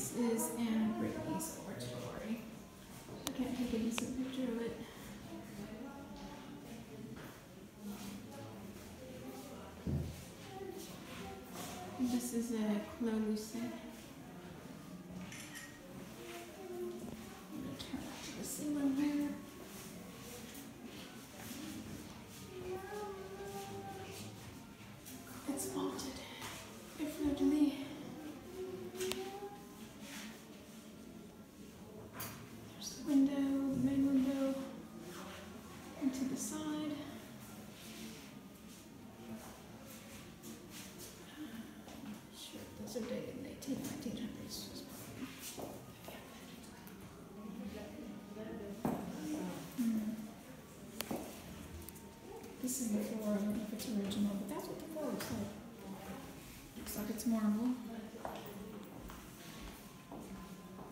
This is Anne of Brittany's oratory. I can't take a decent picture of it. This is a Clos Luce. I'm going to turn off the ceiling there. It's vaulted. It flew to me. There's the window, the main window, and to the side. Sure, those are dated in the 1900s. This is the floor. I don't know if it's original, but that's what the floor looks like. Looks like it's marble.